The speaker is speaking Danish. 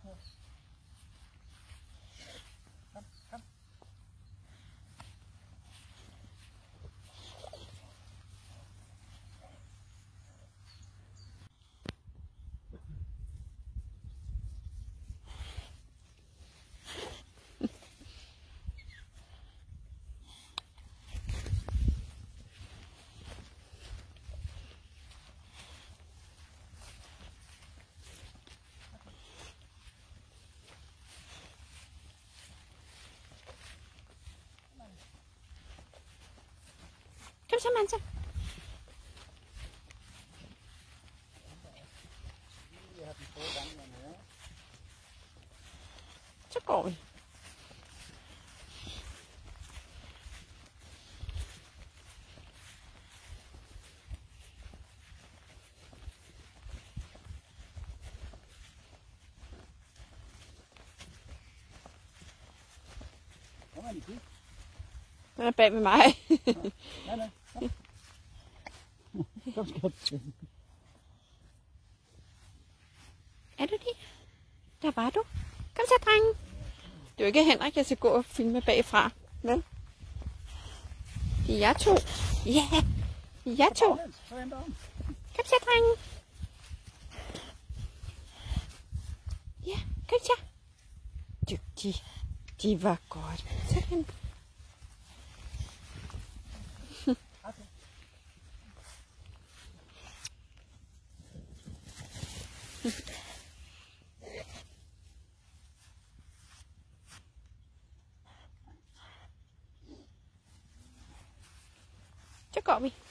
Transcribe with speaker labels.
Speaker 1: Kom så, Manta. Så går vi. Den er bag med mig.
Speaker 2: Nej. Kom, skat.
Speaker 1: Er du det? Der var du. Kom så, drenge. Det er jo ikke Henrik, jeg skal gå og filme bagfra. Vel? Det er jer to. Ja, det er jer to. Kom så, drenge. Ja, kom så. Dygtig. Det var godt. Sådan. Så går vi.